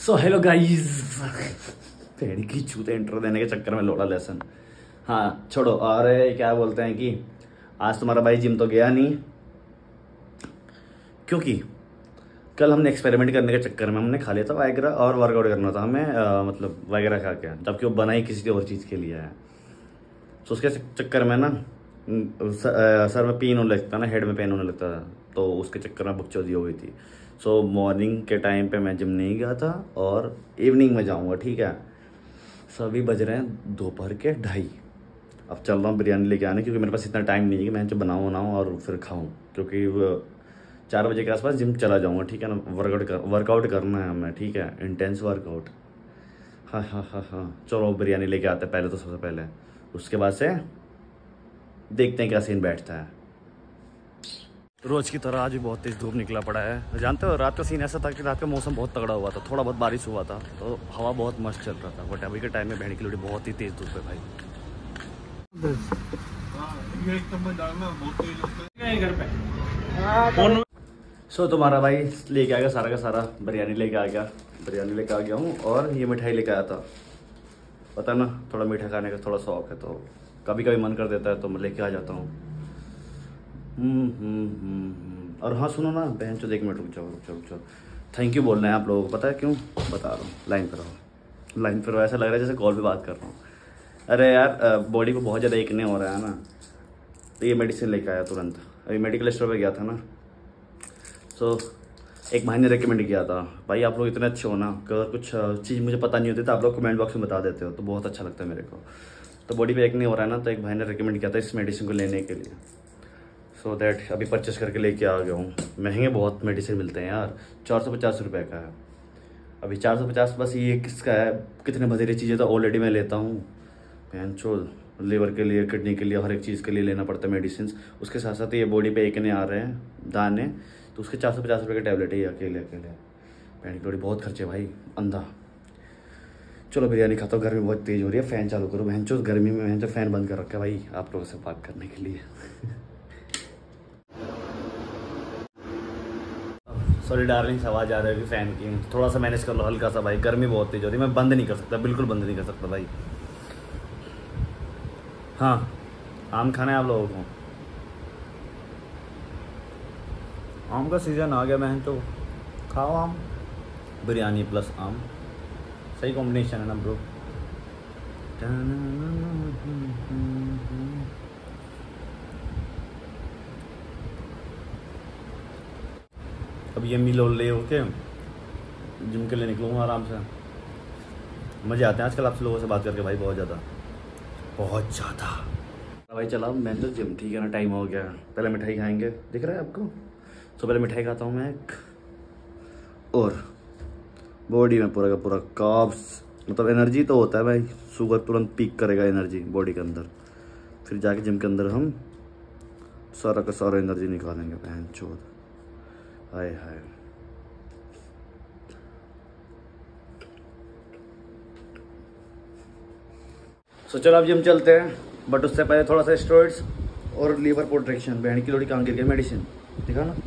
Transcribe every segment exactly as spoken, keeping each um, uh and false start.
So hello guys, पेड़ की चूते intro देने के चक्कर में लोड़ा लेसन। हाँ छोड़ो, और क्या बोलते हैं कि आज तुम्हारा भाई जिम तो गया नहीं, क्योंकि कल हमने एक्सपेरिमेंट करने के चक्कर में हमने खा लिया था वाइग्रा और वर्कआउट करना था हमें, आ, मतलब वाइग्रा खा के, जबकि वो बनाई किसी और चीज़ के लिए है। तो उसके चक्कर में ना सर में पेन होने लगता ना, हेड में पेन होने लगता था, तो उसके चक्कर में बकचोदी हो गई थी। सो मॉर्निंग के टाइम पे मैं जिम नहीं गया था और इवनिंग में जाऊंगा, ठीक है। सभी बज रहे हैं दोपहर के ढाई। अब चल रहा हूँ बिरयानी लेके आने, क्योंकि मेरे पास इतना टाइम नहीं है कि मैं जो बनाऊँ बनाऊँ और फिर खाऊँ, क्योंकि वो चार बजे के आसपास जिम चला जाऊँगा, ठीक है ना। वर्कआउट कर वर्कआउट करना है हमें, ठीक है, इंटेंस वर्कआउट। हाँ हाँ हाँ हाँ चलो बिरयानी लेके आते हैं पहले तो, सबसे पहले। उसके बाद से देखते हैं क्या सीन बैठता है। रोज की तरह आज भी बहुत तेज धूप निकला पड़ा है। जानते हो रात का सीन ऐसा था कि रात का मौसम बहुत तगड़ा हुआ था, थोड़ा बहुत बारिश हुआ था, तो हवा बहुत मस्त चल रहा था। बट अभी के टाइम में भेड़ की लोड़ी बहुत ही तेज धूप है भाई। सो तुम्हारा भाई लेके आ गया सारा का सारा, बिरयानी लेके आ गया, बिरयानी लेके आ गया हूँ, और ये मिठाई लेके आया था। पता ना, थोड़ा मीठा खाने का थोड़ा शौक है, तो कभी कभी मन कर देता है तो मैं लेके आ जाता हूँ। हम्म हम्म हम्म और हाँ सुनो ना बहन चो, एक मिनट रुक जाओ रुक जाओ रुक जाओ। थैंक यू बोलना है आप लोगों को, पता है क्यों? बता रहा हूँ। लाइन पर रहो, लाइन पर रहो। ऐसा लग रहा है जैसे कॉल पे बात कर रहा हूँ। अरे यार बॉडी को बहुत ज़्यादा एकने हो रहा है ना, तो ये मेडिसिन लेके आया तुरंत। अभी मेडिकल स्टोर पे गया था ना, सो एक भाई ने रिकमेंड किया था, भाई आप लोग इतने अच्छे हो ना, अगर कुछ चीज़ मुझे पता नहीं होती तो आप लोग कमेंट बॉक्स में बता देते हो, तो बहुत अच्छा लगता है मेरे को। तो बॉडी पे एकने हो रहा है ना, तो एक भाई ने रिकमेंड किया था इस मेडिसिन को लेने के लिए। सो so दैट अभी परचेस करके लेके आ गया हूँ। महंगे बहुत मेडिसिन मिलते हैं यार, चार सौ पचास रुपये का है। अभी चार सौ पचास बस ये किसका है, कितने बधेरी चीज़ें तो ऑलरेडी मैं लेता हूँ। पैंचो लीवर के लिए, किडनी के लिए, हर एक चीज़ के लिए लेना पड़ता है मेडिसिन। उसके साथ साथ ये बॉडी पे एकने आ रहे हैं दाने, तो उसके चार सौ पचास रुपये के टैबलेट है ये अकेले अकेले। पैंट की बहुत खर्चे भाई, अंधा। चलो बिरयानी खाता हूँ, गर्मी बहुत तेज़ हो रही है। फ़ैन चालू करो बहन चो, गर्मी में बहन चो फ़ैन बंद कर रखा है भाई आप लोगों से बात करने के लिए। सॉरी डार्लिंग, आवाज़ आ रही है फ़ैन की, थोड़ा सा मैनेज कर लो हल्का सा भाई। गर्मी बहुत तेज हो रही है, मैं बंद नहीं कर सकता, बिल्कुल बंद नहीं कर सकता भाई। हाँ आम खाना है आप लोगों को? आम का सीज़न आ गया बहन, तो खाओ आम। बिरयानी प्लस आम, सही कॉम्बिनेशन है ना ब्रो। अब ये मिलो ले होके जिम के लिए निकलूँगा आराम से। मज़े आते हैं आजकल आपसे लोगों से बात करके भाई, बहुत ज़्यादा बहुत ज़्यादा। भाई चला मैं तो जिम, ठीक है ना, टाइम हो गया। पहले मिठाई खाएंगे, दिख रहा है आपको? तो पहले मिठाई खाता हूँ मैं एक, और बॉडी में पूरा का पूरा कार्ब्स, मतलब एनर्जी तो होता है भाई, शुगर तुरंत पीक करेगा एनर्जी बॉडी के अंदर। फिर जाके जिम के अंदर हम सारा का सारा एनर्जी निकालेंगे बहन चोद। हाय हाय सो चलो अब जिम चलते हैं, बट उससे पहले थोड़ा सा स्टेरॉइड्स और लीवर प्रोटेक्शन। बहन की लोड़ी कहाँ गिर गया, मेडिसिन दिखा ना।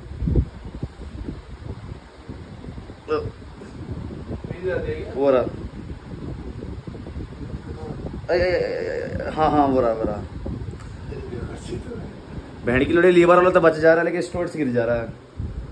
वो रहा, हाँ हाँ वो रहा वो रहा। बहन की लोड़ी लीवर वाला तो बच जा रहा है, लेकिन स्टेरॉइड्स गिर जा रहा है।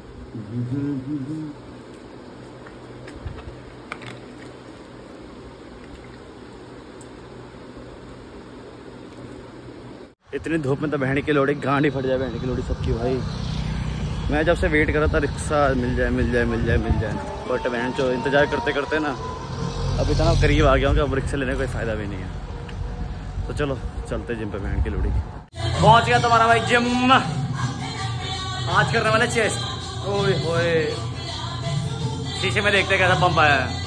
इतनी धूप में तो बहन की लोड़ी गांड ही फट जाए, बहन की लोड़ी सबकी भाई। मैं जब से वेट कर रहा था रिक्शा मिल जाए मिल जाए मिल जाए मिल जाए, बट बहन जो इंतजार करते करते ना अब इतना करीब आ गया हूँ कि अब रिक्शा लेने का कोई फ़ायदा भी नहीं है। तो चलो चलते जिम पे बहन की लोड़ी। पहुँच गया तुम्हारा भाई जिम, आज करने वाले चेस्ट। ओए होए, शीशे में देखते कैसा पंप आया है,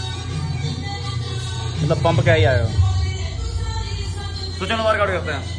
मतलब पंप क्या ही आया। तो चलो वर्कआउट करते हैं।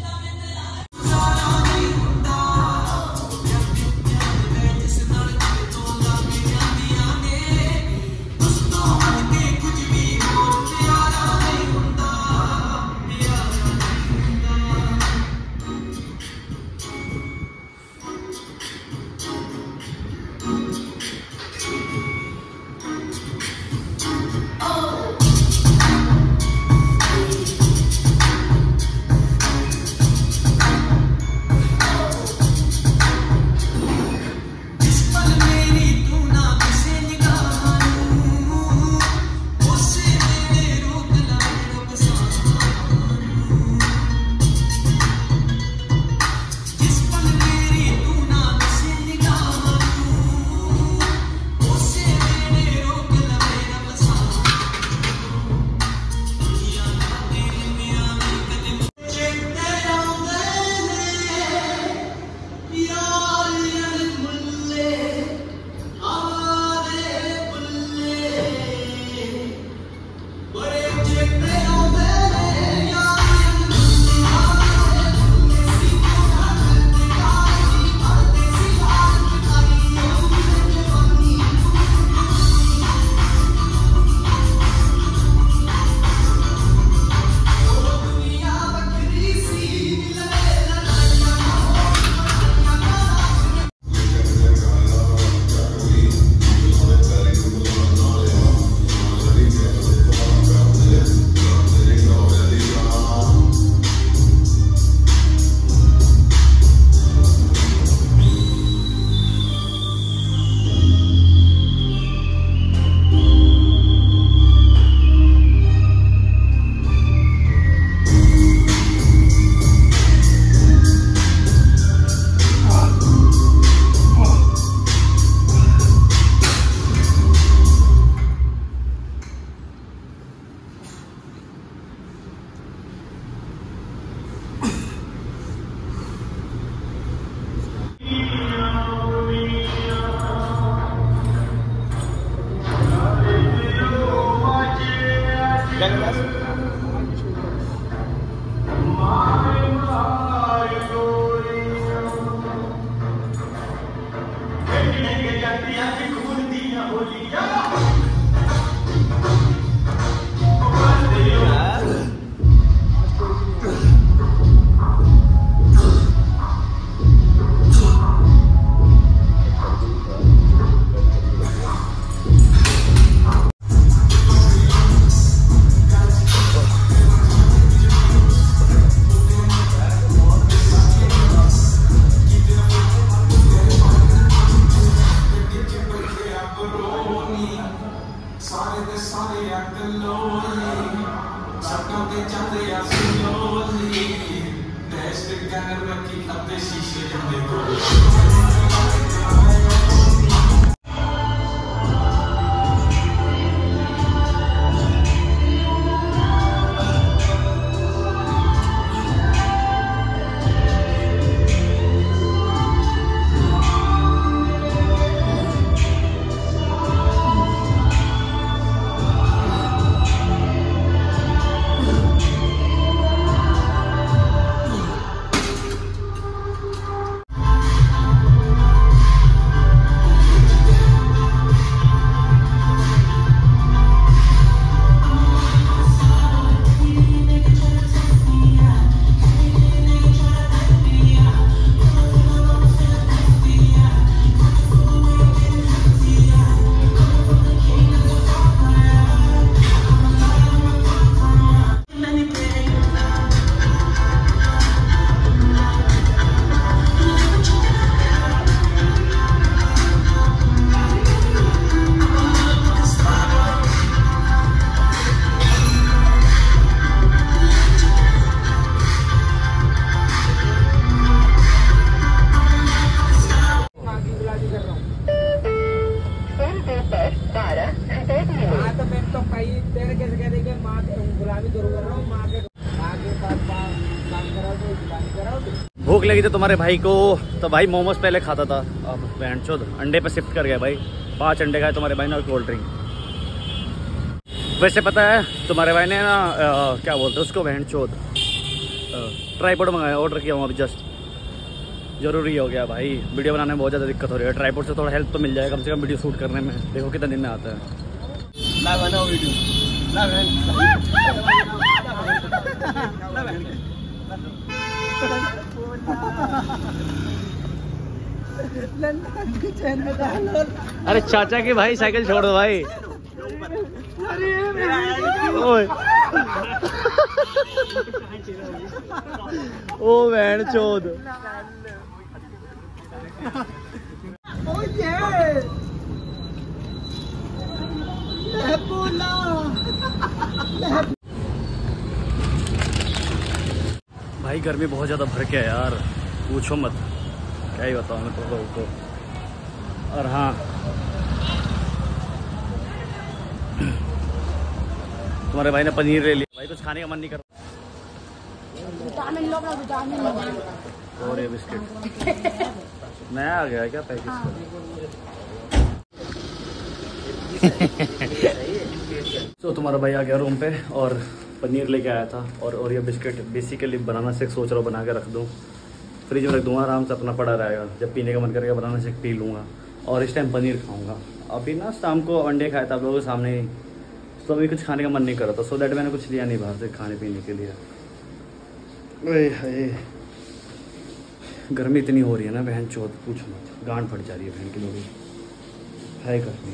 भूख लगी थी तुम्हारे भाई को तो भाई मोमोज पहले खाता था, अब बैंड चोद अंडे पे शिफ्ट कर गया भाई। पांच अंडे खाए तुम्हारे भाई ने और कोल्ड ड्रिंक। वैसे पता है तुम्हारे भाई ने ना आ, क्या बोलते हैं उसको, बैंड चोद ट्राईपॉड मंगाया, ऑर्डर किया हूँ अभी जस्ट। जरूरी हो गया भाई, वीडियो बनाने में बहुत ज़्यादा दिक्कत हो रही है। ट्राईपॉड से थोड़ा हेल्प तो मिल जाएगा कम से कम वीडियो शूट करने में। देखो कितना दिन में आता है। अरे चाचा की भाई साइकिल छोड़ दो भाई। ओए ओ बहन चोद। भाई गर्मी बहुत ज़्यादा भर के है यार, पूछो मत, क्या ही बताऊँ मैं तुम लोगों को। और हाँ तुम्हारे भाई ने पनीर ले लिया भाई, कुछ खाने का मन नहीं कर रहा। और ये बिस्किट नया आ गया है क्या पैकेज का? तो तुम्हारा भाई आ गया रूम पे और पनीर लेके आया था और और ये बिस्किट। बेसिकली बनाना शेक सोच रहा हूँ बना के रख दूँ, फ्रिज में रख दूँगा, आराम से अपना पड़ा रहेगा। जब पीने का मन करेगा बनाना शेक पी लूँगा और इस टाइम पनीर खाऊँगा। अभी ना शाम को अंडे खाया था आप लोगों के सामने ही, तो अभी कुछ खाने का मन नहीं कर रहा था, सो दैट मैंने कुछ लिया नहीं बाहर से खाने पीने के लिए। अरे हाय गर्मी इतनी हो रही है ना बहन चौथ, पूछो मत, गांड फट जा रही है बहन की लोगी है गर्मी।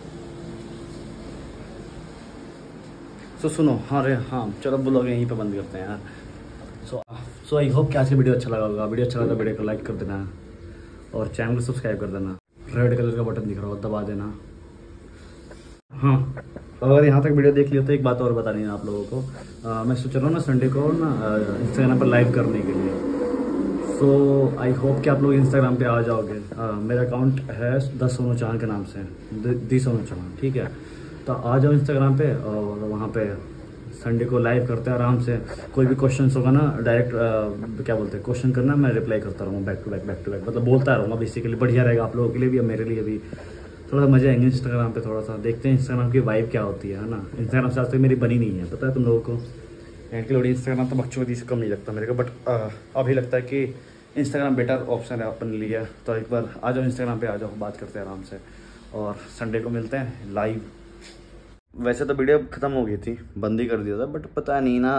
तो सुनो, हाँ रे हाँ चलो ब्लॉग यहीं पे बंद करते हैं यार। सो सो आई होप कि आज की वीडियो अच्छा लगा होगा। वीडियो अच्छा लगा तो वीडियो को लाइक कर देना और चैनल को सब्सक्राइब कर देना। रेड कलर का बटन दिख रहा हो दबा देना। हाँ अगर यहाँ तक वीडियो देख लिया तो एक बात और बतानी है आप लोगों को। आ, मैं सोच रहा हूँ ना संडे को ना इंस्टाग्राम पर लाइव करने के लिए। सो आई होप कि आप लोग इंस्टाग्राम पे आ जाओगे। आ, मेरा अकाउंट है दस सोनू चौहान के नाम से, दी सोनू चौहान, ठीक है। तो आ जाओ इंस्टाग्राम पे और वहाँ पे संडे को लाइव करते हैं आराम से। कोई भी क्वेश्चन होगा ना डायरेक्ट क्या बोलते हैं क्वेश्चन करना, मैं रिप्लाई करता रहूँगा back to back back to back, मतलब बोलता रहूँगा। बेसिकली बढ़िया रहेगा आप लोगों के लिए भी और मेरे लिए भी, थोड़ा सा मजा आएंगे। इंस्टाग्राम पे थोड़ा सा देखते हैं इंस्टाग्राम की वाइब क्या होती है ना। इंस्टाग्राम से आज तक मेरी बनी नहीं है, पता है तुम लोगों को। एंड की लोड़ी इंस्टाग्राम तो बकचोदी से कम नहीं लगता मेरे को, बट अभी लगता है कि इंस्टाग्राम बेटर ऑप्शन है अपने लिए। तो एक बार आ जाओ इंस्टाग्राम पे, आ जाओ, बात करते हैं आराम से। और संडे को मिलते हैं लाइव। वैसे तो वीडियो ख़त्म हो गई थी, बंद ही कर दिया था, बट पता नहीं ना,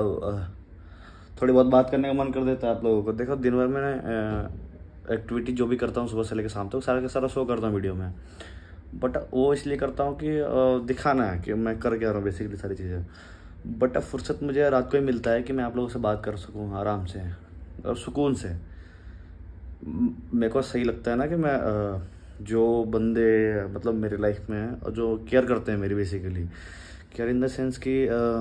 थोड़ी बहुत बात करने का मन कर देता है आप लोगों को। देखो दिन भर मैंने एक्टिविटी जो भी करता हूँ सुबह से लेकर शाम तक, सारा का सारा शो करता हूँ वीडियो में। बट वो इसलिए करता हूँ कि दिखाना है कि मैं कर क्या रहा हूँ बेसिकली सारी चीज़ें। बट अब फुर्सत मुझे रात को ही मिलता है कि मैं आप लोगों से बात कर सकूँ आराम से और सुकून से। मेरे को सही लगता है ना कि मैं जो बंदे मतलब मेरी लाइफ में हैं और जो केयर करते हैं मेरी, basically care in the sense कि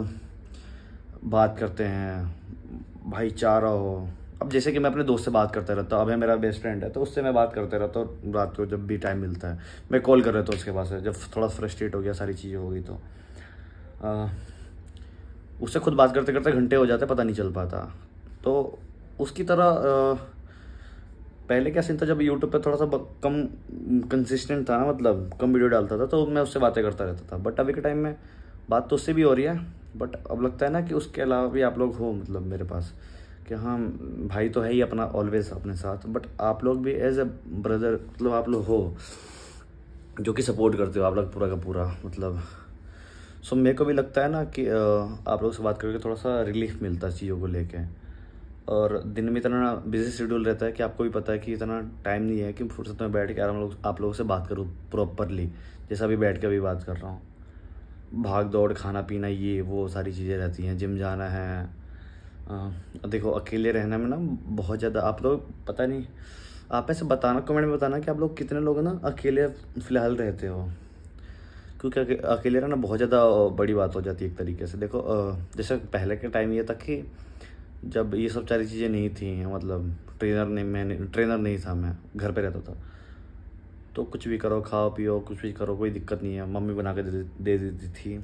बात करते हैं, भाईचारा हो। अब जैसे कि मैं अपने दोस्त से बात करता रहता हूँ, अब है मेरा बेस्ट फ्रेंड है तो उससे मैं बात करते रहता हूँ रात को जब भी टाइम मिलता है। मैं कॉल कर रहता हूँ उसके पास, जब थोड़ा फ्रस्ट्रेट हो गया, सारी चीज़ें हो गई तो आ, उससे खुद बात करते करते घंटे हो जाते, पता नहीं चल पाता। तो उसकी तरह आ, पहले क्या सीन था, जब यूट्यूब पे थोड़ा सा कम कंसिस्टेंट था ना, मतलब कम वीडियो डालता था, तो मैं उससे बातें करता रहता था। बट अभी के टाइम में बात तो उससे भी हो रही है, बट अब लगता है ना कि उसके अलावा भी आप लोग हो मतलब मेरे पास, कि हाँ भाई तो है ही अपना ऑलवेज अपने साथ, बट आप लोग भी एज ए ब्रदर मतलब आप लोग हो जो कि सपोर्ट करते हो आप लोग पूरा का पूरा मतलब। सो मेरे को भी लगता है ना कि आप लोग से बात करके थोड़ा सा रिलीफ मिलता है चीज़ों को लेके। और दिन में इतना बिजी शेड्यूल रहता है कि आपको भी पता है कि इतना टाइम नहीं है कि फुर्सत में बैठ के आराम लोग आप लोगों से बात करूँ प्रॉपरली, जैसा अभी बैठ के अभी बात कर रहा हूँ। भाग दौड़, खाना पीना, ये वो सारी चीज़ें रहती हैं, जिम जाना है। आ, देखो अकेले रहने में ना बहुत ज़्यादा, आप लोग पता नहीं, आप ऐसे बताना कमेंट में बताना कि आप लोग कितने लोग ना अकेले फ़िलहाल रहते हो, क्योंकि अकेले रहना बहुत ज़्यादा बड़ी बात हो जाती है एक तरीके से। देखो जैसे पहले के टाइम ये था कि जब ये सब सारी चीज़ें नहीं थी, मतलब ट्रेनर नहीं, मैं ट्रेनर नहीं था, मैं घर पे रहता था, तो कुछ भी करो, खाओ पियो, कुछ भी करो, कोई दिक्कत नहीं है। मम्मी बना के दे दे देती थी,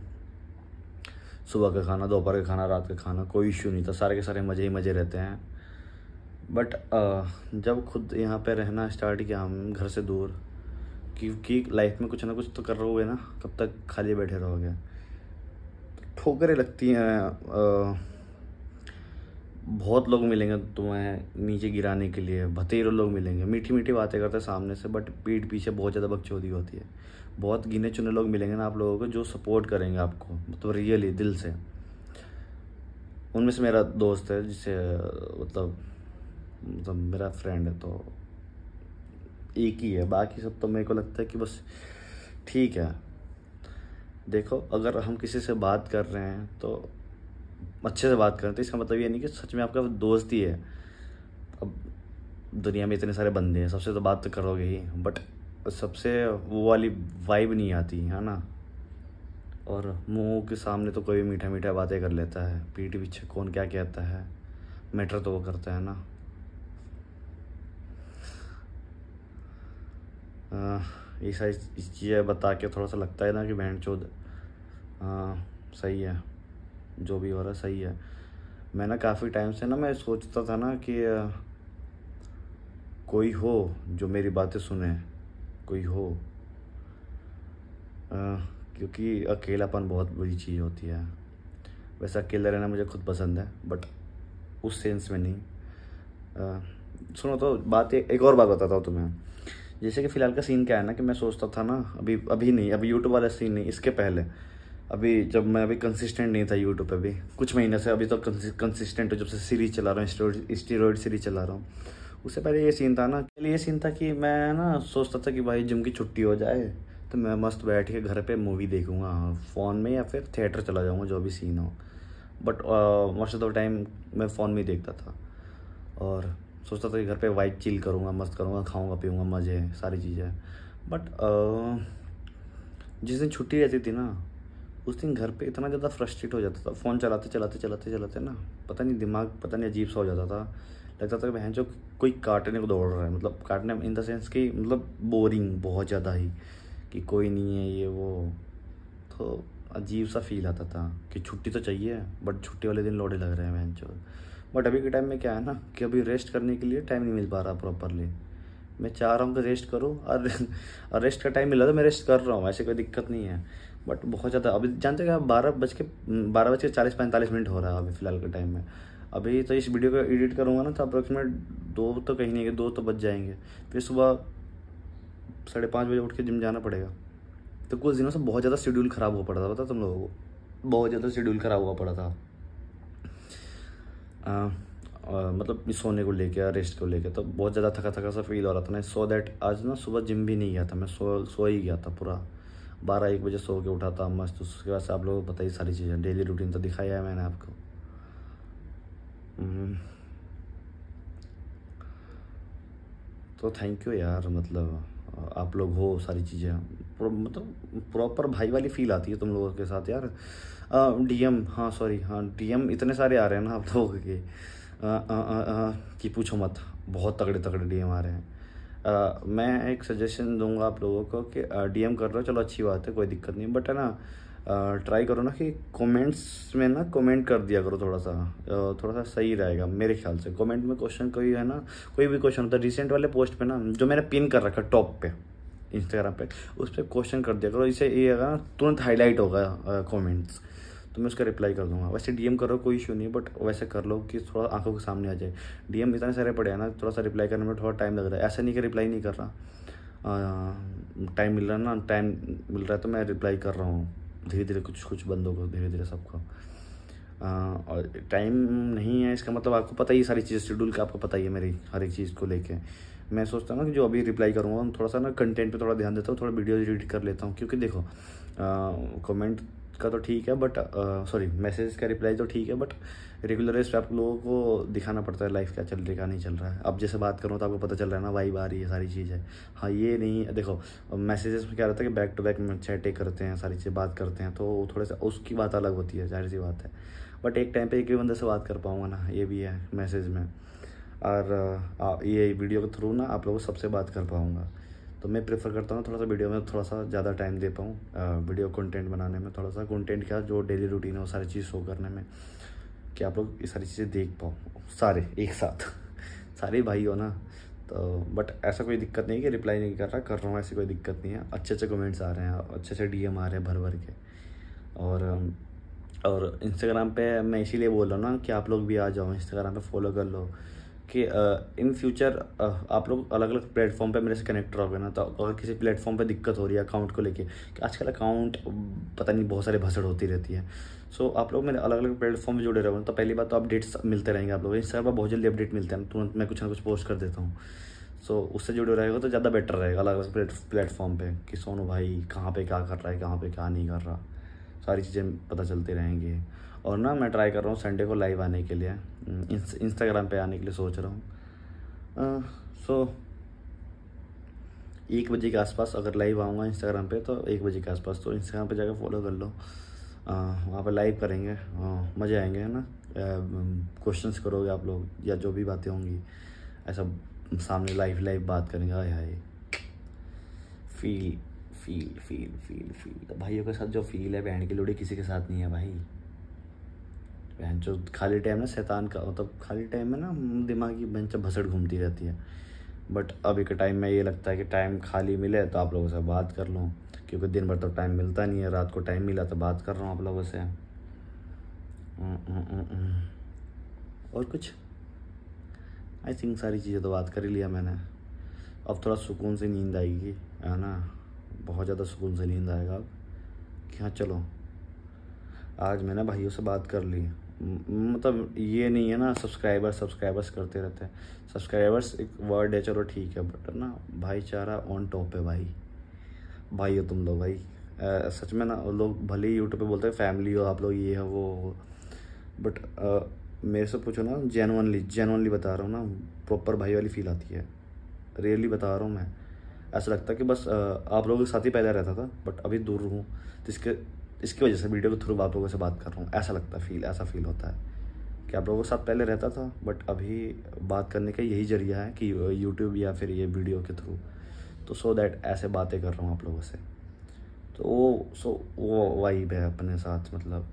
सुबह का खाना, दोपहर का खाना, रात का खाना, कोई इश्यू नहीं था, सारे के सारे मज़े ही मज़े रहते हैं। बट जब खुद यहाँ पे रहना स्टार्ट किया हम घर से दूर, क्योंकि लाइफ में कुछ ना कुछ तो कर रहोगे ना, कब तक खाली बैठे रहोगे। तो ठोकरें लगती हैं, बहुत लोग मिलेंगे तुम्हें नीचे गिराने के लिए, भतेरे लोग मिलेंगे, मीठी मीठी बातें करते हैं सामने से, बट पीठ पीछे बहुत ज़्यादा बकचोदी होती है। बहुत गिने चुने लोग मिलेंगे ना आप लोगों को जो सपोर्ट करेंगे आपको, मतलब रियली दिल से। उनमें से मेरा दोस्त है जिसे मतलब मतलब मेरा फ्रेंड है, तो एक ही है, बाकी सब तो मेरे को लगता है कि बस ठीक है। देखो अगर हम किसी से बात कर रहे हैं तो अच्छे से बात करें, तो इसका मतलब ये नहीं कि सच में आपका दोस्त ही है। अब दुनिया में इतने सारे बंदे हैं, सबसे तो बात तो करोगे ही, बट सबसे वो वाली वाइब नहीं आती है ना। और मुंह के सामने तो कोई मीठा मीठा बातें कर लेता है, पीठ पीछे कौन क्या कहता है, मैटर तो वो करता है ना। आ, ये सारी चीज़ें बता के थोड़ा सा लगता है ना कि बहन चोद सही है, जो भी हो रहा है सही है। मैं ना काफ़ी टाइम से ना मैं सोचता था ना कि आ, कोई हो जो मेरी बातें सुने, कोई हो, आ, क्योंकि अकेलापन बहुत बुरी चीज़ होती है। वैसे अकेला रहना मुझे खुद पसंद है, बट उस सेंस में नहीं। आ, सुनो तो बात एक और बात बताता हूँ तुम्हें। जैसे कि फ़िलहाल का सीन क्या है ना कि मैं सोचता था ना, अभी अभी नहीं, अभी यूट्यूब वाला सीन नहीं, इसके पहले अभी जब मैं अभी कंसिस्टेंट नहीं था यूट्यूब पे, भी कुछ महीने से अभी तो कंसिस्टेंट हो, जब से सीरीज चला रहा हूँ, स्टीरॉयड सीरीज चला रहा हूँ। उससे पहले ये सीन था ना, पहले ये सीन था कि मैं ना सोचता था कि भाई जिम की छुट्टी हो जाए तो मैं मस्त बैठ के घर पे मूवी देखूँगा फ़ोन में, या फिर थिएटर चला जाऊँगा, जो भी सीन हो। But most of the time मैं फ़ोन में ही देखता था और सोचता था कि घर पे वाइट चिल करूँगा, मस्त करूँगा, खाऊँगा पीऊँगा, मज़े सारी चीज़ें। बट जिस दिन छुट्टी रहती थी ना, उस दिन घर पे इतना ज़्यादा फ्रस्ट्रेट हो जाता था, फ़ोन चलाते चलाते चलाते चलाते ना, पता नहीं दिमाग पता नहीं अजीब सा हो जाता था। लगता था कि बहन जो कोई काटने को दौड़ रहा है, मतलब काटने इन द सेंस कि मतलब बोरिंग बहुत ज़्यादा ही, कि कोई नहीं है ये वो। तो अजीब सा फील आता था कि छुट्टी तो चाहिए, बट छुट्टी वाले दिन लोड़े लग रहे हैं बहन चो। बट अभी के टाइम में क्या है ना कि अभी रेस्ट करने के लिए टाइम नहीं मिल पा रहा प्रॉपरली। मैं चाह रहा हूँ कि रेस्ट करूँ, और, और रेस्ट का टाइम मिला तो मैं रेस्ट कर रहा हूँ, ऐसे कोई दिक्कत नहीं है। बट बहुत ज़्यादा अभी जानते हैं बारह बज के बारह बज के चालीस पैंतालीस मिनट हो रहा है अभी फ़िलहाल के टाइम में। अभी तो इस वीडियो को एडिट करूँगा ना तो अप्रोक्सीमेट दो तो कहीं नहीं, दो तो बज जाएंगे। फिर सुबह साढ़े पाँच बजे उठ के जिम जाना पड़ेगा। तो कुछ दिनों से बहुत ज़्यादा शेड्यूल ख़राब हुआ पड़ा था, पता तुम लोगों को, बहुत ज़्यादा शेड्यूल ख़राब हुआ पड़ा था। आ, आ, मतलब सोने को लेके, रेस्ट को लेके, तो बहुत ज़्यादा थका थका सा फील हो रहा था ना। सो दैट आज ना सुबह जिम भी नहीं गया था मैं, सो सो ही गया था पूरा, बारह एक बजे सो के उठा था मस्त। उसके बाद से आप लोगों को पता ही सारी चीज़ें, डेली रूटीन तो दिखाया है मैंने आपको। तो थैंक यू यार, मतलब आप लोग हो, सारी चीज़ें मतलब प्रॉपर भाई वाली फील आती है तुम लोगों के साथ यार। डीएम, हाँ सॉरी, हाँ डीएम इतने सारे आ रहे हैं ना आप लोगों के आ, आ, आ, आ, कि पूछो मत, बहुत तगड़े तगड़े डीएम आ रहे हैं। आ, मैं एक सजेशन दूंगा आप लोगों को कि डीएम कर रहे हो, चलो अच्छी बात है, कोई दिक्कत नहीं, बट है ना ट्राई करो ना कि कमेंट्स में ना कमेंट कर दिया करो, थोड़ा सा थोड़ा सा सही रहेगा मेरे ख्याल से। कमेंट में क्वेश्चन कोई है ना, कोई भी क्वेश्चन होता है, रिसेंट वाले पोस्ट पे ना जो मैंने पिन कर रखा टॉप पे इंस्टाग्राम पे, उस पर क्वेश्चन कर दिया करो, इससे ये ना तुरंत हाईलाइट होगा कमेंट्स, तो मैं उसका रिप्लाई कर दूंगा। वैसे डीएम करो कोई इशू नहीं, बट वैसे कर लो कि थोड़ा आंखों के सामने आ जाए। डीएम इतने सारे पड़े हैं ना, थोड़ा सा रिप्लाई करने में थोड़ा टाइम लग रहा है। ऐसा नहीं कि रिप्लाई नहीं कर रहा, टाइम मिल रहा है ना, टाइम मिल रहा है तो मैं रिप्लाई कर रहा हूँ धीरे धीरे, कुछ कुछ बंदों को, धीरे धीरे सबको। और टाइम नहीं है इसका मतलब आपको पता ही, सारी चीज़ शेड्यूल का आपको पता ही है मेरी हर एक चीज़ को लेके। मैं सोचता हूँ ना कि जो अभी रिप्लाई करूँगा थोड़ा सा ना कंटेंट पे थोड़ा ध्यान देता हूँ, थोड़ा वीडियो एडिट कर लेता हूँ, क्योंकि देखो कमेंट का तो ठीक है, बट सॉरी मैसेज का रिप्लाई तो ठीक है, बट रेगुलर इस पे आप लोगों को दिखाना पड़ता है लाइफ क्या चल रहा है क्या नहीं चल रहा है। अब जैसे बात करूँ तो आपको पता चल रहा है ना, वाइब आ रही है, सारी चीज़ है। हाँ ये नहीं, देखो मैसेजेस में क्या रहता है कि बैक टू बैक चैटें करते हैं, सारी चीज़ें बात करते हैं, तो थोड़ा सा उसकी बात अलग होती है, जाहिर सी बात है। बट एक टाइम पे एक ही बंदे से बात कर पाऊँगा ना, ये भी है मैसेज में, और ये वीडियो के थ्रू ना आप लोगों से सबसे बात कर पाऊँगा। तो मैं प्रेफर करता हूँ थोड़ा सा वीडियो में थोड़ा सा ज़्यादा टाइम दे पाऊँ, वीडियो कंटेंट बनाने में, थोड़ा सा कंटेंट का जो डेली रूटीन है वो सारी चीज़ शो करने में, कि आप लोग ये सारी चीज़ें देख पाओ सारे एक साथ सारे भाई हो ना। तो बट ऐसा कोई दिक्कत नहीं कि रिप्लाई नहीं कर रहा, कर रहा हूँ, ऐसी कोई दिक्कत नहीं है। अच्छे अच्छे कमेंट्स आ रहे हैं, अच्छे अच्छे डीएम आ रहे हैं भर भर के। और और इंस्टाग्राम पे मैं इसीलिए बोल रहा हूँ ना कि आप लोग भी आ जाओ इंस्टाग्राम पे, फॉलो कर लो, कि इन फ्यूचर आप लोग अलग अलग प्लेटफॉर्म पे मेरे से कनेक्ट रहोगे ना, तो अगर किसी प्लेटफॉर्म पे दिक्कत हो रही है अकाउंट को लेके, कि आजकल अकाउंट पता नहीं बहुत सारे भसड़ होती रहती है, सो आप लोग मेरे अलग अलग प्लेटफॉर्म में जुड़े रहोगे तो पहली बात तो अपडेट्स मिलते रहेंगे आप लोग। इंस्टाग्राम पर बहुत जल्दी अपडेट मिलते हैं, तुरंत मैं कुछ ना कुछ पोस्ट कर देता हूँ, सो उससे जुड़े रहेगा तो ज़्यादा बेटर रहेगा अलग अलग प्लेटफॉर्म पर, कि सोनू भाई कहाँ पर क्या कर रहा है, कहाँ पर क्या नहीं कर रहा, सारी चीज़ें पता चलती रहेंगी। और ना मैं ट्राई कर रहा हूँ संडे को लाइव आने के लिए, इंस्टाग्राम पे आने के लिए सोच रहा हूँ। सो एक बजे के आसपास अगर लाइव आऊँगा इंस्टाग्राम पे, तो एक बजे के आसपास, तो इंस्टाग्राम पे जाकर फॉलो कर लो, वहाँ पे लाइव करेंगे, मज़े आएंगे है ना। क्वेश्चंस करोगे आप लोग या जो भी बातें होंगी, ऐसा सामने लाइव लाइव बात करेंगे। Hi hi feel feel feel feel feel भाइयों के साथ जो फील है, बहन की लोड़ी किसी के साथ नहीं है भाई। बहन जो खाली टाइम ना शैतान का, मतलब खाली टाइम में ना दिमागी बहन से भसड़ घूमती रहती है, बट अभी के टाइम में ये लगता है कि टाइम खाली मिले तो आप लोगों से बात कर लूँ, क्योंकि दिन भर तो टाइम मिलता नहीं है, रात को टाइम मिला तो बात कर रहा हूँ आप लोगों से। और कुछ आई थिंक सारी चीज़ें तो बात कर ही लिया मैंने। अब थोड़ा सुकून से नींद आएगी है ना, बहुत ज़्यादा सुकून से नींद आएगा अब, कि हाँ चलो आज मैंने भाइयों से बात कर ली। मतलब ये नहीं है ना सब्सक्राइबर्स सब्सक्राइबर्स करते रहते हैं, सब्सक्राइबर्स एक वर्ड है चलो ठीक है, बट ना भाईचारा ऑन टॉप है भाई। भाई हो तुम लोग भाई, आ, सच में ना लोग भले ही यूट्यूब पे बोलते हैं फैमिली हो आप लोग, ये है वो, बट मेरे से पूछो ना, जेनुअनली जेनुअनली बता रहा हूँ ना, प्रॉपर भाई वाली फील आती है, रियली बता रहा हूँ मैं। ऐसा लगता है कि बस आप लोगों के साथ ही पैदा रहता था, बट अभी दूर हूँ, जिसके इसकी वजह से वीडियो के थ्रू आप लोगों से बात कर रहा हूँ। ऐसा लगता है, फील ऐसा फील होता है कि आप लोगों के साथ पहले रहता था, बट अभी बात करने का यही जरिया है कि यूट्यूब या फिर ये वीडियो के थ्रू, तो सो दैट ऐसे बातें कर रहा हूँ आप लोगों से। तो वो सो वो वाइब है अपने साथ, मतलब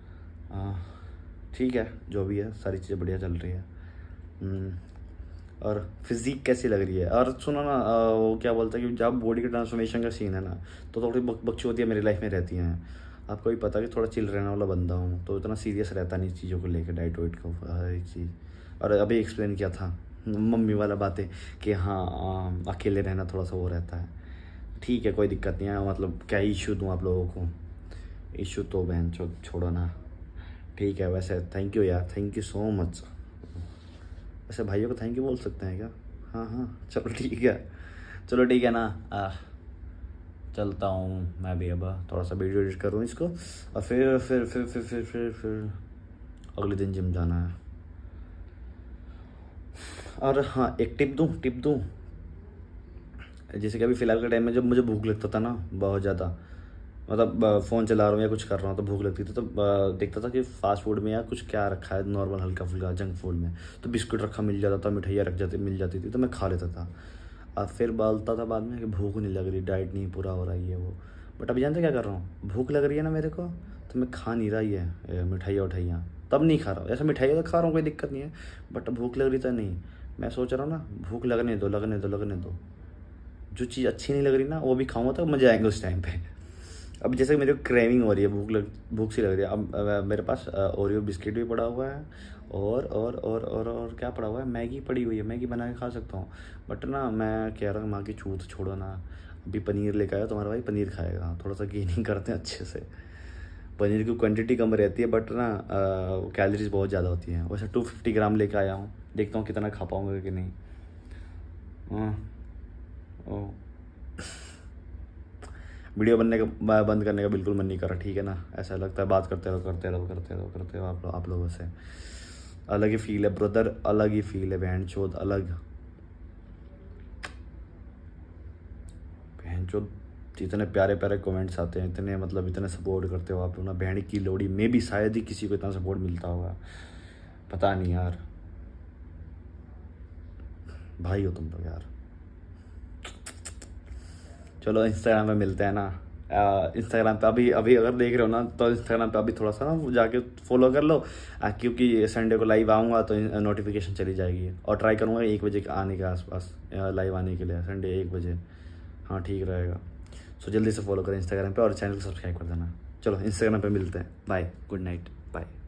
ठीक है जो भी है, सारी चीज़ें बढ़िया चल रही है। और फिजिक कैसी लग रही है, और सुनो ना वो क्या बोलता है कि जब बॉडी के ट्रांसफॉर्मेशन का सीन है ना, तो थोड़ी बक बकचोदियाँ मेरी लाइफ में रहती हैं। आपको भी पता है कि थोड़ा चिल रहने वाला बंदा हूँ, तो इतना सीरियस रहता नहीं चीज़ों को लेकर, डाइट वाइट को, हर एक चीज़। और अभी एक्सप्लेन किया था मम्मी वाला बातें कि हाँ आ, अकेले रहना थोड़ा सा वो रहता है। ठीक है, कोई दिक्कत नहीं है, मतलब क्या इशू दूँ आप लोगों को, इशू तो बहन छो, छोड़ो ना। ठीक है, वैसे थैंक यू यार, थैंक यू सो मच। वैसे भाइयों को थैंक यू बोल सकते हैं क्या? हाँ हाँ चलो ठीक है, चलो ठीक है ना। आ, चलता हूँ मैं भी, अब थोड़ा सा वीडियो एडिट करूँ इसको, और फिर फिर फिर फिर फिर फिर फिर अगले दिन जिम जाना है। और हाँ, एक टिप दूँ टिप दूँ जैसे कि अभी फ़िलहाल के टाइम में जब मुझे भूख लगता था ना बहुत ज़्यादा, मतलब फ़ोन चला रहा हूँ या कुछ कर रहा हूँ तो भूख लगती थी, तो देखता था कि फास्ट फूड में या कुछ क्या रखा है नॉर्मल हल्का फुल्का जंक फूड में, तो बिस्कुट रखा मिल जाता था, मिठाइयाँ रख जाती मिल जाती थी, तो मैं खा लेता था। और फिर बोलता था बाद में कि भूख नहीं लग रही, डाइट नहीं पूरा हो रहा है ये वो। बट अभी जानते क्या कर रहा हूँ, भूख लग रही है ना मेरे को, तो मैं खा नहीं रहा ये मिठाइयाँ उठाइयाँ, तब नहीं खा रहा हूँ। ऐसा मिठाइयाँ तो खा रहा हूँ, कोई दिक्कत नहीं है, बट भूख लग रही तो नहीं। मैं सोच रहा हूँ ना, भूख लगने दो लगने दो लगने दो, जो चीज़ अच्छी नहीं लग रही ना वो भी खाऊंगा तो मज़ा आएंगे उस टाइम पे। अब जैसे मेरे को क्रेविंग हो रही है, भूख लग भूख सी लग रही है, अब, अब मेरे पास ओरियो बिस्किट भी पड़ा हुआ है, और और और और और क्या पड़ा हुआ है, मैगी पड़ी हुई है, मैगी बना के खा सकता हूँ। बट ना मैं कह रहा हूँ माँ की छूत छोड़ो ना, अभी पनीर लेकर आया, तुम्हारा भाई पनीर खाएगा, थोड़ा सा गेनिंग करते हैं अच्छे से। पनीर की क्वांटिटी कम रहती है, बट ना कैलोरीज बहुत ज़्यादा होती हैं। वैसे टू फिफ्टी ग्राम लेकर आया हूँ, देखता हूँ कितना खा पाऊँगा कि नहीं। हाँ ओ वीडियो बनने का बंद करने का बिल्कुल मन नहीं कर रहा, ठीक है ना। ऐसा लगता है बात करते रहो करते रहो करते रहो करते रहो आप आप लोगों से। अलग ही फील है ब्रदर, अलग ही फील है बहन चोद, अलग बहन चोद। इतने प्यारे प्यारे कमेंट्स आते हैं, इतने मतलब इतने सपोर्ट करते हो आप लोग ना। बहन की लोड़ी में भी शायद ही किसी को इतना सपोर्ट मिलता होगा, पता नहीं यार, भाई हो तुम लोग यार। चलो इंस्टाग्राम पे मिलते हैं ना, इंस्टाग्राम पे अभी अभी अगर देख रहे हो ना तो इंस्टाग्राम पे अभी थोड़ा सा ना जाके फॉलो कर लो, आ, क्योंकि संडे को लाइव आऊँगा तो नोटिफिकेशन चली जाएगी। और ट्राई करूँगा एक बजे आने के आसपास लाइव आने के लिए, संडे एक बजे, हाँ ठीक रहेगा। सो जल्दी से फॉलो करें इंस्टाग्राम पे और चैनल को सब्सक्राइब कर देना। चलो इंस्टाग्राम पे मिलते हैं, बाय, गुड नाइट, बाय।